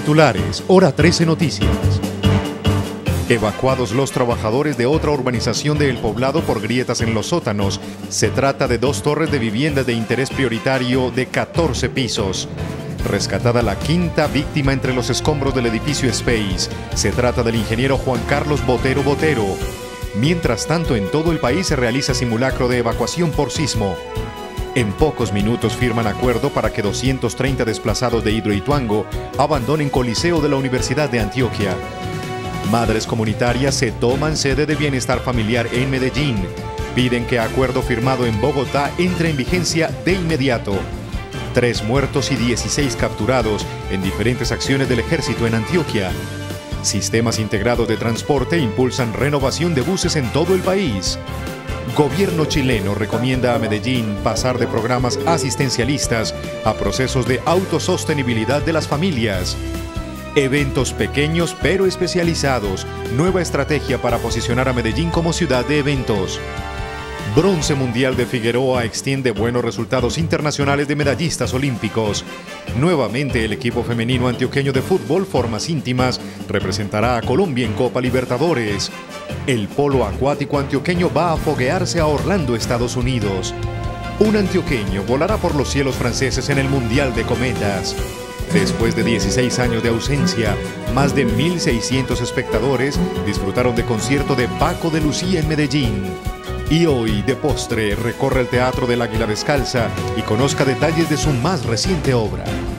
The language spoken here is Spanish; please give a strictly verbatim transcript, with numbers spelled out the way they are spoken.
Titulares, Hora trece Noticias. Evacuados los trabajadores de otra urbanización de El Poblado por grietas en los sótanos. Se trata de dos torres de viviendas de interés prioritario de catorce pisos. Rescatada la quinta víctima entre los escombros del edificio Space. Se trata del ingeniero Juan Carlos Botero Botero. Mientras tanto, en todo el país se realiza simulacro de evacuación por sismo. En pocos minutos firman acuerdo para que doscientos treinta desplazados de Hidroituango abandonen Coliseo de la Universidad de Antioquia. Madres comunitarias se toman sede de bienestar familiar en Medellín. Piden que acuerdo firmado en Bogotá entre en vigencia de inmediato. Tres muertos y dieciséis capturados en diferentes acciones del ejército en Antioquia. Sistemas integrados de transporte impulsan renovación de buses en todo el país. Gobierno chileno recomienda a Medellín pasar de programas asistencialistas a procesos de autosostenibilidad de las familias. Eventos pequeños pero especializados. Nueva estrategia para posicionar a Medellín como ciudad de eventos. Bronce mundial de Figueroa extiende buenos resultados internacionales de medallistas olímpicos. Nuevamente el equipo femenino antioqueño de fútbol, formas íntimas, representará a Colombia en Copa Libertadores. El polo acuático antioqueño va a foguearse a Orlando, Estados Unidos. Un antioqueño volará por los cielos franceses en el Mundial de Cometas. Después de dieciséis años de ausencia, más de mil seiscientos espectadores disfrutaron de concierto de Paco de Lucía en Medellín. Y hoy, de postre, recorre el Teatro del Águila Descalza y conozca detalles de su más reciente obra.